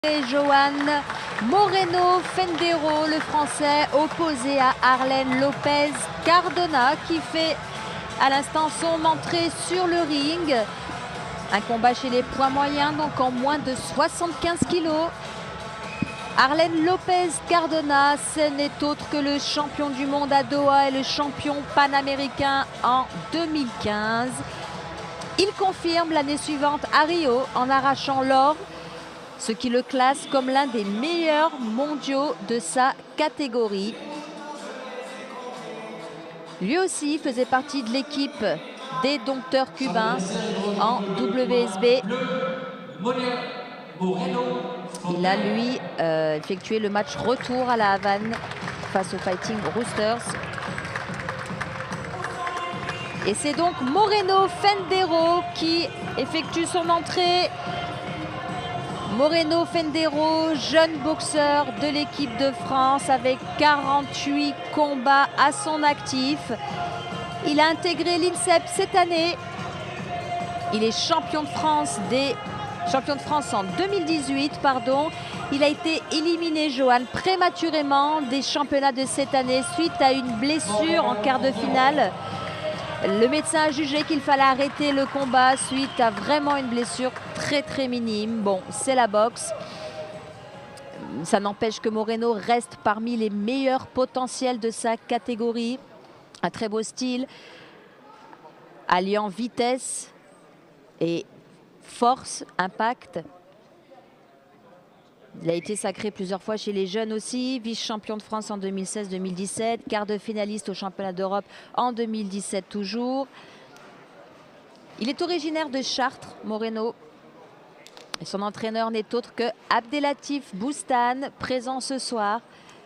Et Johan Moreno Fendero, le français, opposé à Arlen Lopez Cardona, qui fait à l'instant son entrée sur le ring. Un combat chez les poids moyens, donc en moins de 75 kilos. Arlen Lopez Cardona, ce n'est autre que le champion du monde à Doha et le champion panaméricain en 2015. Il confirme l'année suivante à Rio en arrachant l'or, ce qui le classe comme l'un des meilleurs mondiaux de sa catégorie. Lui aussi faisait partie de l'équipe des dompteurs cubains en WSB. Il a, lui, effectué le match retour à la Havane face aux Fighting Roosters. Et c'est donc Moreno Fendero qui effectue son entrée. Moreno Fendero, jeune boxeur de l'équipe de France avec 48 combats à son actif. Il a intégré l'INSEP cette année. Il est champion de France en 2018, pardon. Il a été éliminé, Johan, prématurément des championnats de cette année suite à une blessure en quart de finale. Le médecin a jugé qu'il fallait arrêter le combat suite à vraiment une blessure très minime. Bon, c'est la boxe. Ça n'empêche que Moreno reste parmi les meilleurs potentiels de sa catégorie. Un très beau style, alliant vitesse et force, impact. Il a été sacré plusieurs fois chez les jeunes aussi, vice-champion de France en 2016-2017, quart de finaliste au championnat d'Europe en 2017 toujours. Il est originaire de Chartres, Moreno. Et son entraîneur n'est autre que Abdelatif Boustane, présent ce soir.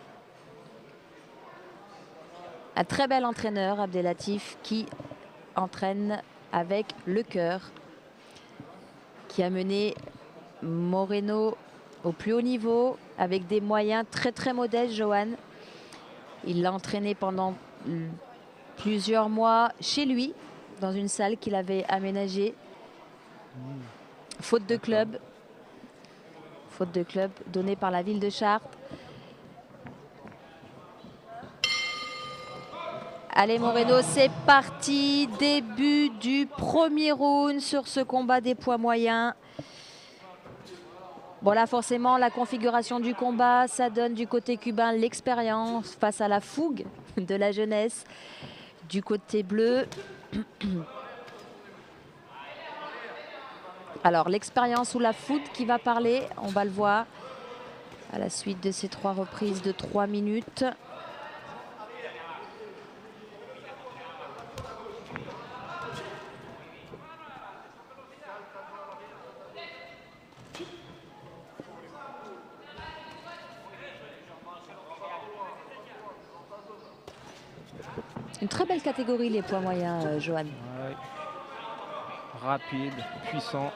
Un très bel entraîneur, Abdelatif, qui entraîne avec le cœur, qui a mené Moreno au plus haut niveau, avec des moyens très modestes, Johan. Il l'a entraîné pendant plusieurs mois chez lui, dans une salle qu'il avait aménagée. Faute de club donnée par la ville de Chartres. Allez Moreno, c'est parti. Début du premier round sur ce combat des poids moyens. Bon là forcément la configuration du combat, ça donne du côté cubain l'expérience face à la fougue de la jeunesse du côté bleu. Alors l'expérience ou la fougue qui va parler, on va le voir à la suite de ces 3 reprises de 3 minutes. Une très belle catégorie, les poids moyens, Johan. Ouais. Rapide, puissant.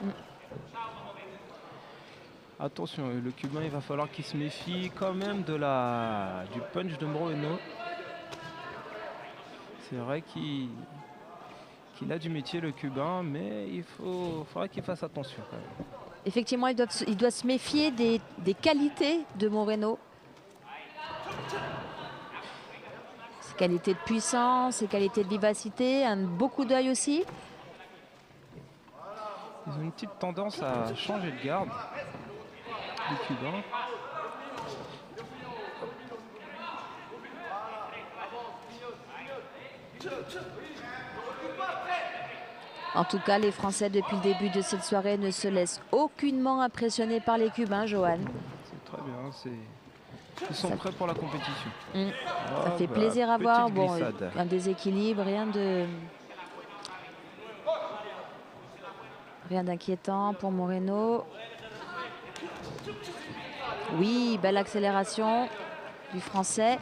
Attention, le Cubain, il va falloir qu'il se méfie quand même du punch de Moreno. C'est vrai qu'il a du métier, le Cubain, mais il faudra qu'il fasse attention quand même. Effectivement, il doit se méfier des qualités de Moreno. Ses qualités de puissance, ses qualités de vivacité, un beau coup d'œil aussi. Ils ont une petite tendance à changer de garde, les Cubains. En tout cas, les Français, depuis le début de cette soirée, ne se laissent aucunement impressionner par les Cubains, Johan. C'est très bien, ils sont prêts pour la compétition. Ça fait plaisir à voir. Bon, un déséquilibre, rien d'inquiétant pour Moreno. Oui, belle accélération du Français.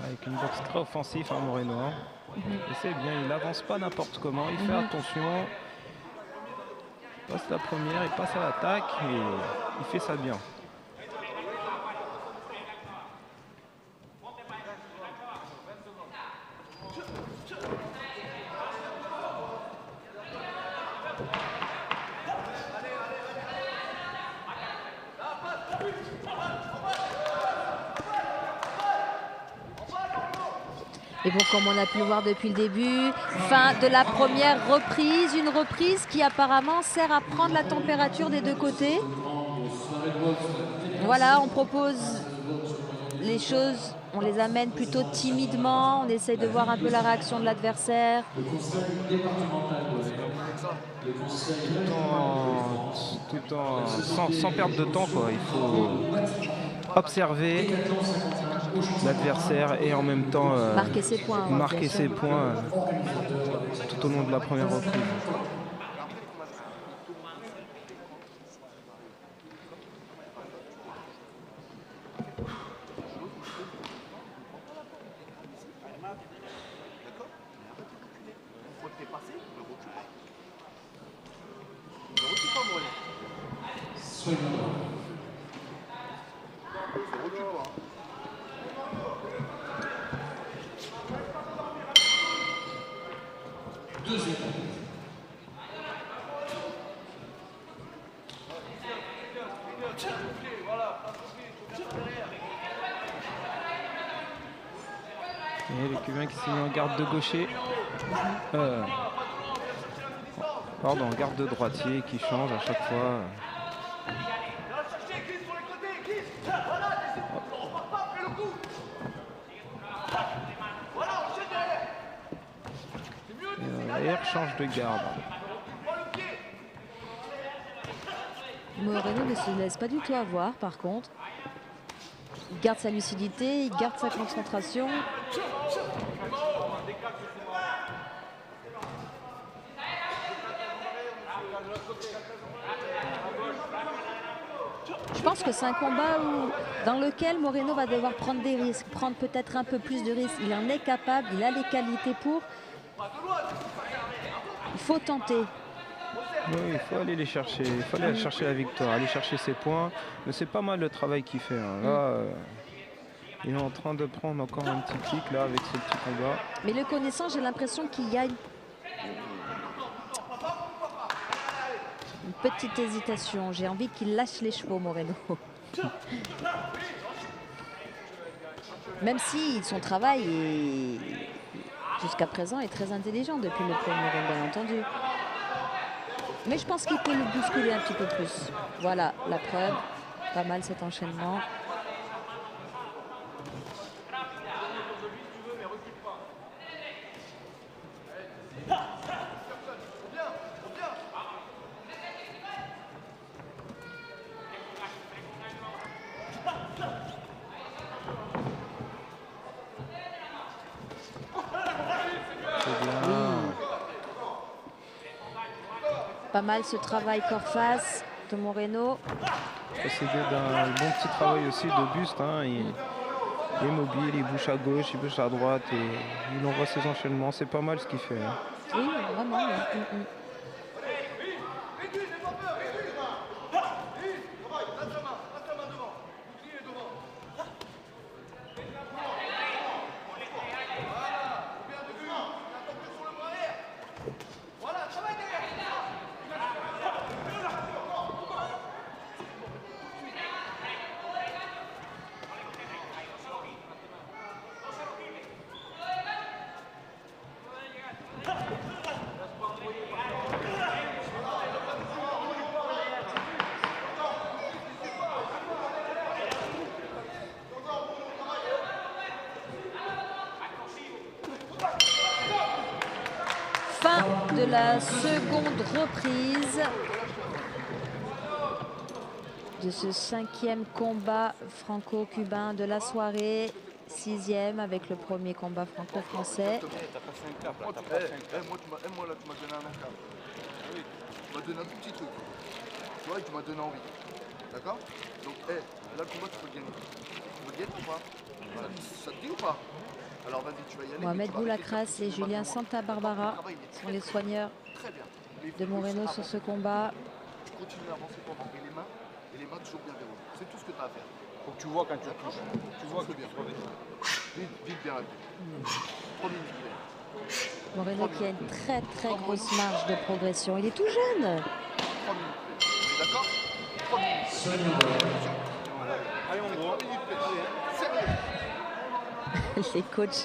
Avec une boxe très offensive, hein, Moreno. Hein. Et c'est bien, il avance pas n'importe comment, il fait attention. Il passe la première, il passe à l'attaque et il fait ça bien. Et bon, comme on a pu le voir depuis le début, fin de la première reprise, une reprise qui apparemment sert à prendre la température des deux côtés. Voilà, on propose les choses, on les amène plutôt timidement, on essaye de voir un peu la réaction de l'adversaire. Sans perdre de temps, quoi. Il faut observer l'adversaire et en même temps marquer ses points, tout au long de la première reprise. Et le Cubain qui s'est mis en garde de gaucher. Pardon, garde de droitier qui change à chaque fois. Et change de garde. Moreno ne se laisse pas du tout avoir par contre. Il garde sa lucidité, il garde sa concentration. Je pense que c'est un combat dans lequel Moreno va devoir prendre des risques, prendre peut-être un peu plus de risques. Il en est capable, il a les qualités pour. Il faut tenter. Oui, il faut aller les chercher, il faut aller chercher la victoire, aller chercher ses points. Mais c'est pas mal le travail qu'il fait. Hein. Là, il est en train de prendre encore un petit pic là avec ce petit combat. Mais le connaissant, j'ai l'impression qu'il y a une petite hésitation. J'ai envie qu'il lâche les chevaux, Moreno. Même si son travail jusqu'à présent est très intelligent depuis le premier round, bien entendu. Mais je pense qu'il peut le bousculer un petit peu plus. Voilà la preuve. Pas mal cet enchaînement. Pas mal ce travail corps-face de Moreno. Procédé d'un bon petit travail aussi de buste. Hein. Il est mobile, il bouge à gauche, il bouge à droite et il envoie ses enchaînements. C'est pas mal ce qu'il fait. Hein. Oui, vraiment. Fin de la seconde reprise de ce 5e combat franco-cubain de la soirée. 6e avec le premier combat franco-français. Moi, là, tu m'as donné un encart. Oui, tu m'as donné un tout petit truc. Tu vois, et tu m'as donné envie. D'accord? Donc, là, le combat, tu peux le gagner. Tu peux le baguette ou pas? Ça te dit ou pas? Alors vas-y, tu vas y aller. Mohamed Boulakras et Julien Santa Barbara sont les soigneurs de Moreno sur ce combat. Tu continues à avancer pendant. Et les mains toujours bien verrouillées. C'est tout ce que tu as à faire. Faut que tu vois quand tu touches. Tu vois que bien. tu reviens. Vite bien rapide. 3 minutes. Moreno qui a une très très grosse marge de progression. Il est tout jeune. 3 minutes. On est d'accord? 3 minutes. Allez, mon gros. 3 minutes. Sérieux. Les coachs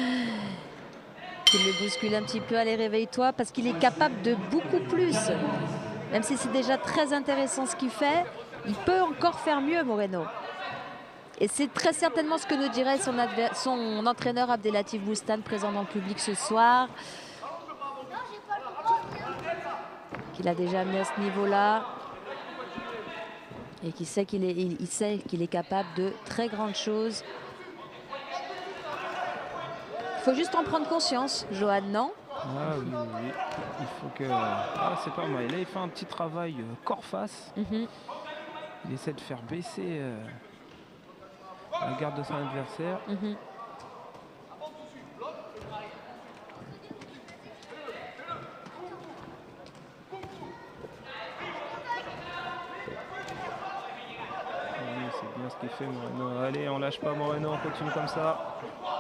qui le bousculent un petit peu. Allez, réveille-toi, parce qu'il est capable de beaucoup plus. Même si c'est déjà très intéressant ce qu'il fait, il peut encore faire mieux, Moreno. Et c'est très certainement ce que nous dirait son entraîneur Abdelatif Boustan, présent dans le public ce soir. Qu'il a déjà amené à ce niveau-là. Et qui sait qu'il est capable de très grandes choses. Il faut juste en prendre conscience, Johan, non? Ah oui, oui. Il faut que... Ah, c'est pas mal. Là, il fait un petit travail corps-face. Il essaie de faire baisser la garde de son adversaire. Oui, c'est bien ce qu'il fait, Moreno. Allez, on lâche pas Moreno, on continue comme ça.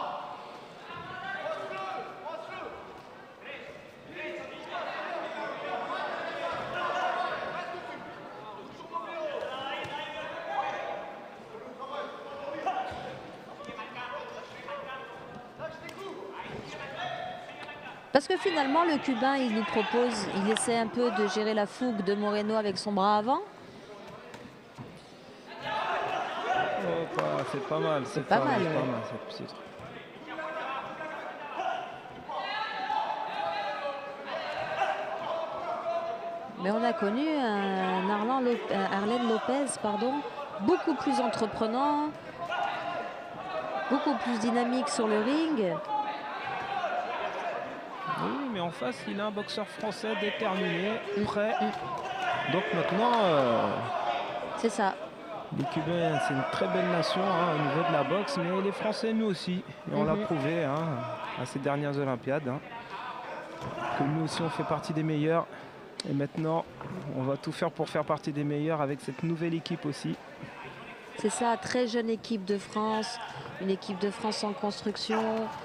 Parce que finalement, le Cubain, il nous propose, il essaie un peu de gérer la fougue de Moreno avec son bras avant. Oh, c'est pas mal. C'est pas mal. C'est pas mal, cette petite. Mais on a connu un Arlen Lopez, beaucoup plus entreprenant, beaucoup plus dynamique sur le ring. Oui, mais en face, il a un boxeur français déterminé, prêt. Donc maintenant, c'est ça. Les Cubains, c'est une très belle nation au niveau de la boxe, mais les Français, nous aussi. Et on l'a prouvé à ces dernières Olympiades. Que nous aussi, on fait partie des meilleurs. Et maintenant, on va tout faire pour faire partie des meilleurs avec cette nouvelle équipe aussi. C'est ça, très jeune équipe de France. Une équipe de France en construction.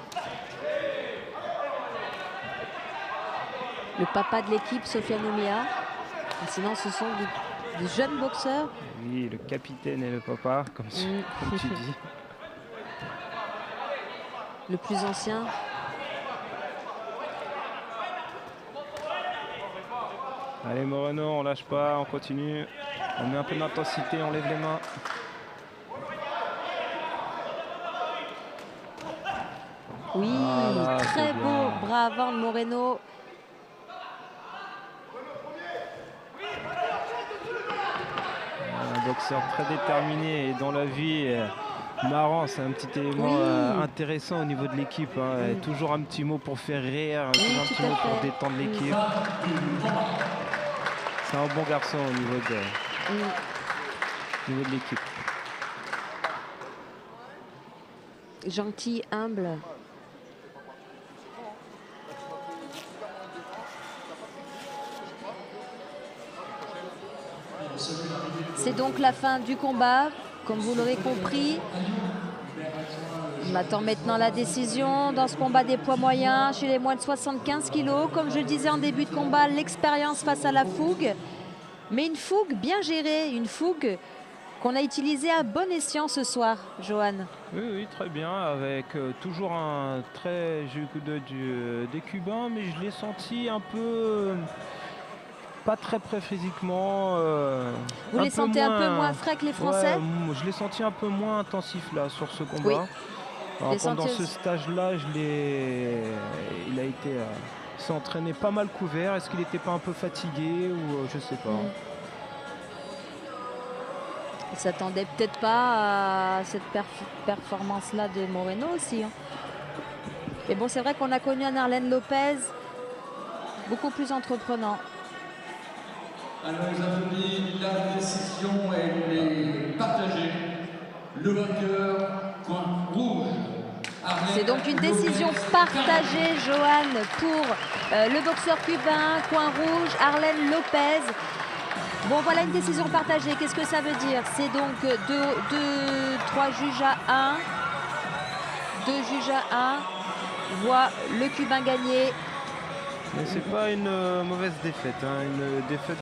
Le papa de l'équipe, Sofiane Oumia. Sinon, ce sont des jeunes boxeurs. Oui, le capitaine et le papa, comme tu dis. Le plus ancien. Allez, Moreno, on lâche pas, on continue. On met un peu d'intensité, on lève les mains. Oui, très beau bras avant de Moreno. Un boxeur très déterminé et dans la vie marrant, c'est un petit élément intéressant au niveau de l'équipe. Toujours un petit mot pour faire rire, un petit mot pour détendre l'équipe. C'est un bon garçon au niveau de l'équipe. Gentil, humble. C'est donc la fin du combat, comme vous l'aurez compris. On attend maintenant la décision dans ce combat des poids moyens chez les moins de 75 kg. Comme je le disais en début de combat, l'expérience face à la fougue. Mais une fougue bien gérée, une fougue qu'on a utilisée à bon escient ce soir, Johan. Oui, très bien, avec toujours un très joli coup d'œil des Cubains, mais je l'ai senti un peu... pas très près physiquement. Vous les sentez un peu moins frais que les Français? Je l'ai senti un peu moins intensif là sur ce combat. Alors, pendant ce stage-là, il a été s'est entraîné pas mal couvert. Est-ce qu'il n'était pas un peu fatigué ou je sais pas. Il s'attendait peut-être pas à cette performance-là de Moreno aussi. Mais bon, c'est vrai qu'on a connu un Arlen Lopez beaucoup plus entreprenant. Alors, les applaudis, la décision, elle est partagée. Le vainqueur C'est donc une décision partagée, Johan, pour le boxeur cubain, coin rouge, Arlen Lopez. Bon, voilà une décision partagée. Qu'est-ce que ça veut dire? C'est donc 3 juges à 1. 2 juges à 1 voient le Cubain gagner. Mais c'est pas une mauvaise défaite, hein, une défaite